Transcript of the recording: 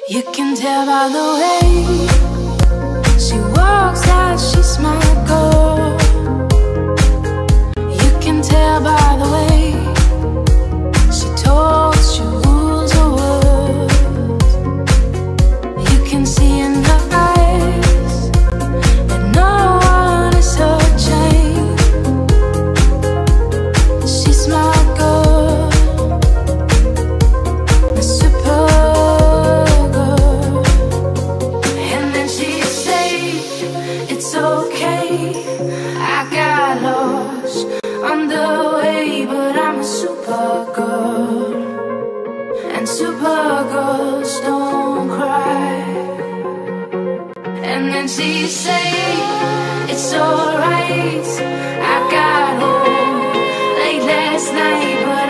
You can tell by the way she walks that she's my girl. You can tell by the way she talks, she rules her words. You can see in her eyes that no one is her chain. She's my girl, my Supergirl. And then she say it's okay, I got lost on the way, but I'm a Supergirl, and Supergirls don't cry. And then she say it's alright, I got home late last night, but